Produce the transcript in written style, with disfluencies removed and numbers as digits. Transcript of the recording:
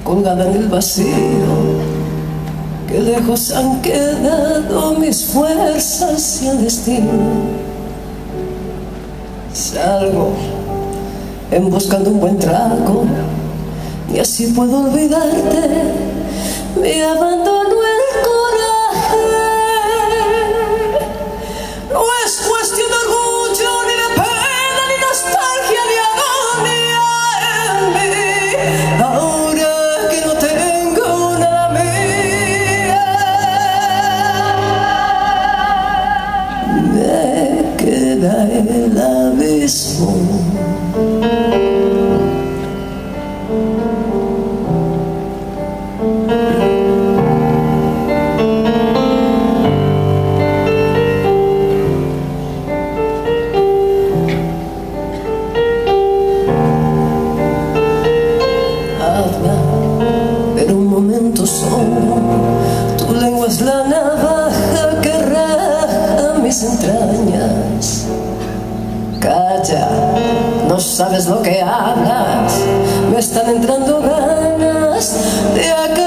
colgada en el vacío, que lejos han quedado mis fuerzas y el destino. Salgo en busca de un buen trago, y así puedo olvidarte. Me abandonó el coraje. No es cuestión de orgullo, ni de pena, ni nostalgia, ni agonía en mí. Ahora que no tengo nada mía, me queda el abismo. Tu lengua es la navaja que raja mis entrañas. Calla, no sabes lo que hablas. Me están entrando ganas de acabar.